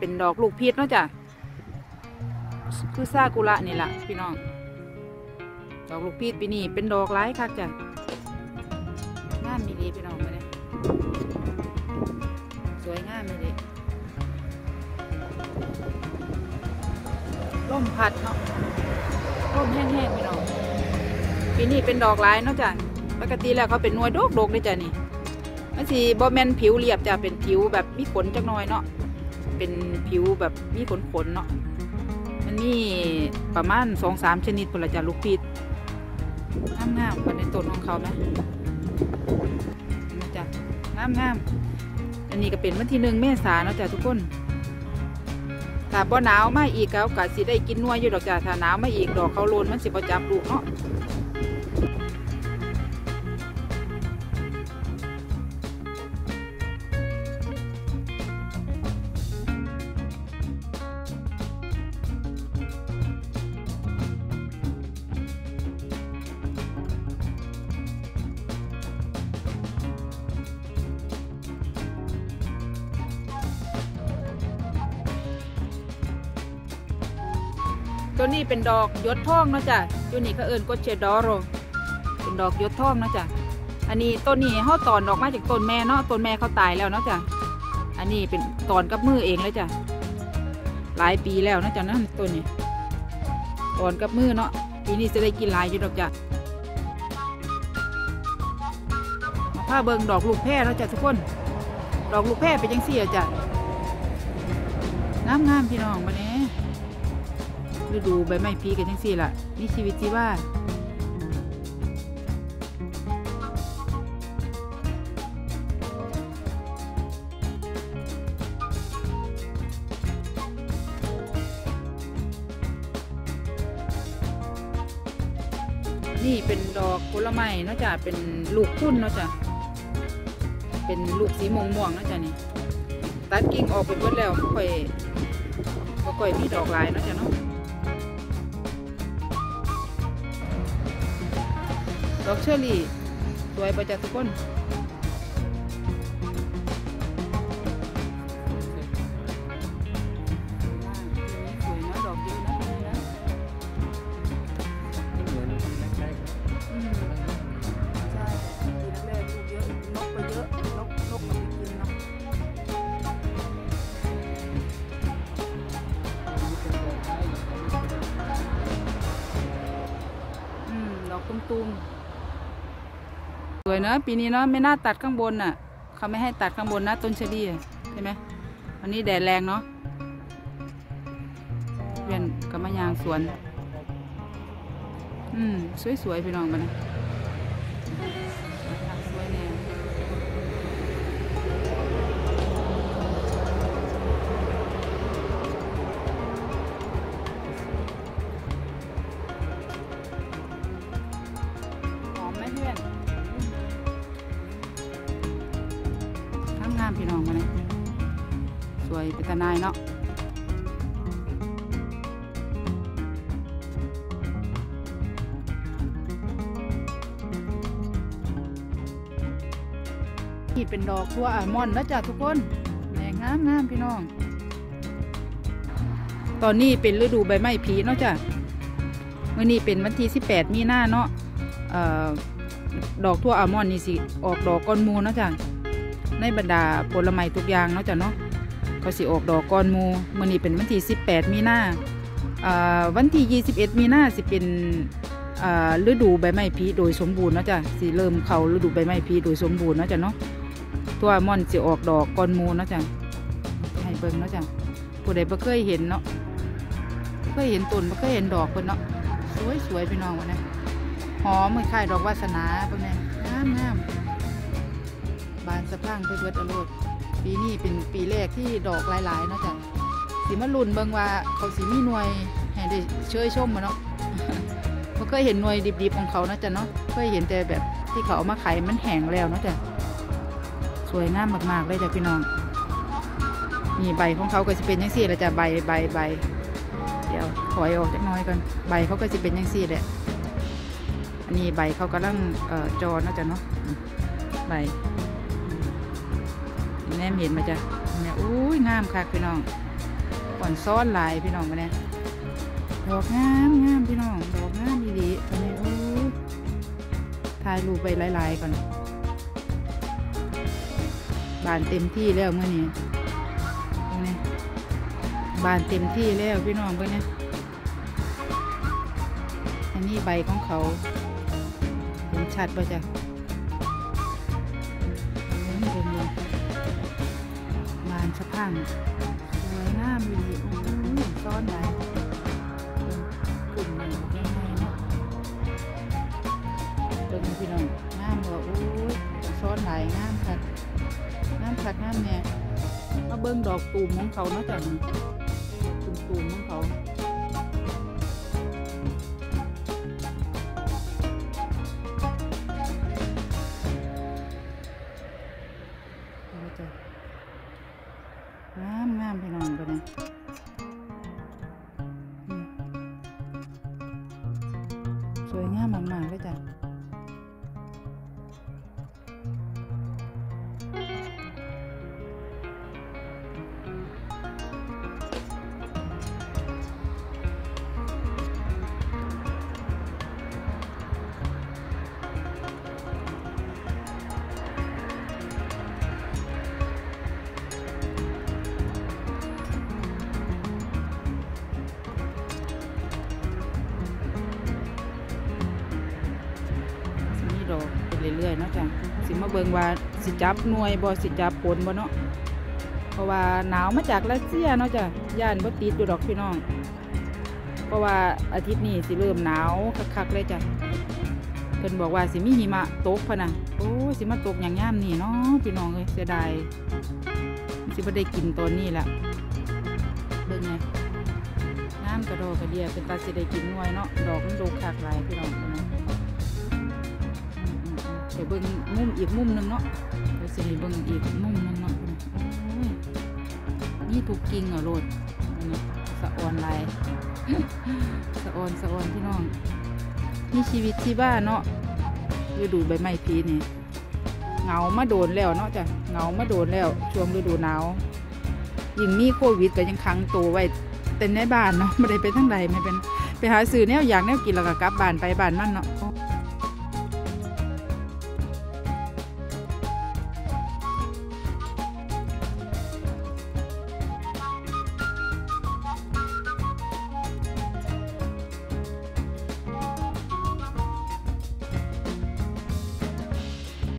เป็นดอกลูกพีชเนาะจ้ะคือซากุระนี่แหละพี่น้องดอกลูกพีชปีนี้เป็นดอกหลายคักจ้ะงามดีพี่น้องมาเลยสวยงามเลยร่มพัดเนาะร่มแห้งๆพี่น้องปีนี้เป็นดอกหลายเนาะจ้ะปกติแล้วเขาเป็นหน่วยดกเลยจ้ะนี่มันสีบอแมนผิวเรียบจะเป็นผิวแบบมีขนจักหน่อยเนาะเป็นผิวแบบมีขนเนาะมันมีประมาณ2-3 ชนิดคนละจ้ะลูกพีชงามๆกันในต้นของเขาไหมนะจ้ะงามอันนี้ก็เป็นวันที่1 เมษายนเนาะจ้ะทุกคนถ้าบ่หนาวมาอีกแล้วก็สิได้กินนัวอยู่ดอกจ้ะถ้าหนาวมาอีกดอกเขาโลนมันสิบ่จับลูกเนาะตัวนี้เป็นดอกยศทองเนาะจ้ะตัวนี้เขาเอิ้นกอเชดอโรเป็นดอกยศทองเนาะจ้ะอันนี้ต้นนี้เขาตอนดอกมาจากต้นแม่เนาะต้นแม่เขาตายแล้วเนาะจ้ะอันนี้เป็นตอนกับมือเองเลยจ้ะหลายปีแล้วเนาะจ้ะนั่นต้นนี้ตอนกับมือเนาะปีนี้จะได้กินหลายอยู่ดอกจ้ะผ้าเบิงดอกลูกแพร่เนาะจ้ะทุกคนดอกลูกแพร่เป็นยังเสียจ้ะงามพี่น้องมาเนี้ยฤดูใบไม้ผลิกันทั้งสี่ล่ะนี่ชีวิตจีว่านี่เป็นดอกผลไม้เนาะจ้ะเป็นลูกคุ้นเนาะจ้ะเป็นลูกสีม่วงเนาะจ้ะนี่ตัดกิ่งออกไปหมดแล้วค่อยมีดอกลายเนาะจ้ะเนาะดอกเชอรี่สวยประจักษ์ทุกคนสวยนะดอกเยอะนะนะใช่ทีแรกลูกเยอะนกไปเยอะนกมันไปกินเนาะดอกตุ้มสวยนะปีนี้เนาะไม่น่าตัดข้างบนน่ะเขาไม่ให้ตัดข้างบนนะต้นเชอรี่ใช่ไหมวันนี้แดดแรงเนาะเวียนกับมะยางสวนสวยพี่น้องมานะสวยแน่หอมไหมเพื่อนงามพี่น้องมาเลยสวยเป็นตาหนายเนาะนี่เป็นดอกทั่วอัลมอนด์นะจ๊ะทุกคนแดงงามพี่น้องตอนนี้เป็นฤดูใบไม้ผลิเนาะจ้ะเมื่อนี้เป็นวันที่18 มีนาเนาะดอกทั่วอัลมอนด์นี่สิออกดอกก้อนมูนะจ๊ะในบรรดาผลไม้ทุกอย่างเนาะจ้ะเนาะเขาสิออกดอกก้อนมูมื้อนี้เป็นวันที่18 มีนาวันที่21 มีนาสิเป็นฤดูใบไม้ผลิโดยสมบูรณ์เนาะจ้ะสิเริ่มเข้าฤดูใบไม้ผลิโดยสมบูรณ์เนาะจ้ะเนาะตัวม่อนสิออกดอกก้อนมูเนาะจ้ะให้เบิ่งเนาะจ้ะผู้ใดบ่เคยเห็นเนาะเคยเห็นต้นบ่เคยเห็นดอกเพิ่นเนาะสวยพี่น้องวะเนี่ยหอมเหมือนคล้ายดอกวาสนาเพิ่นเนี่ยงามบานสะพรั่งไปเบิดอรรถปีนี้เป็นปีแรกที่ดอกหลายๆเนาะจ้ะสิมาลุ้นเบิ่งว่าเขาสิมีหน่วยให้ได้เชยชมมาเนาะบ่เคยเห็นหน่วยดิบๆของเขานะจ้ะเนาะเคยเห็นแต่แบบที่เขาเอามาขายมันแห้งแล้วเนาะจ้ะสวยงามมากๆเลยจ้ะพี่น้องนี่ใบของเขาก็จะเป็นยังสี่ละจ้ะใบเดี๋ยวถอยออกจักน้อยก่อนใบเขาก็จะเป็นยังสี่แหละอันนี้ใบเขากำลังจอเนาะจ้ะเนาะใบแนมเห็นมาจ้ะเนี่ยอุ้ยงามค่ะพี่น้องก่อนซ้อนหลายพี่น้องมาเนี่ยดอกงามงามพี่น้องดอกงามดีๆอันนี้โอ้ถ่ายรูปไปหลายๆก่อนบานเต็มที่แล้วเมื่อนี้บานเต็มที่แล้วพี่น้องเพื่อนเนี่ยอันนี้ใบของเขาเห็นชัดป่ะจ๊ะบานสะพังสวยงามดีซ้อนได้กลุ่มมันยังไงเนาะเป็นพี่น้องงามบ่โอ้ยซ้อนหลายงามคักงามคักงามเนี่ยมาเบิ่งดอกตูมของเขาเนาะจ๊ะตูมของเขางามพี่น้องกันเลยสวยงามมากๆเลยจ้ะเรื่อยๆเนาะจ้ะสิมาเบิ่งว่าสิจับหน่วยบ่สิจับผลบ่เนาะเพราะว่าหนาวมาจากรัสเซียเนาะจ้ะย่านบ่ติดอยู่ดอกพี่น้องเพราะว่าอาทิตย์นี้สิเริ่มหนาวคักๆเลยจ้ะเพิ่นบอกว่าสิมีหิมะตกพะนะโอ้สิมาตกอย่างย่ามนี่เนาะพี่น้องเอ้ยเสียดายสิบ่ได้กินตอนนี้แหละเบิ่งไงน้ำกระโดดกระเดียเป็นตาสิได้กินหน่วยเนาะดอกมันโดกคักหลายพี่น้องเดี๋ยวเบิ่งมุมอีกมุมหนึ่งเนาะเดี๋ยวสิให้เบิ่งอีกมุมหนึ่งเนาะนี่ถูกกิ่งเหรอโรดนี่สะออนลายสะออนพี่น้องนี่ชีวิตที่บ้านเนาะฤดูใบไม้ผลินี่เหงามาโดนแล้วเนาะจ้ะเหงามาโดนแล้วช่วงฤดูหนาวยิ่งมีโควิดก็ยังขังตัวไว้แต่ในบ้านเนาะไม่ได้ไปทั้งใดไม่เป็นไปหาซื้อแนวอยากแนวกินแล้วก็กลับบ้านไปบ้านนั่นเนาะ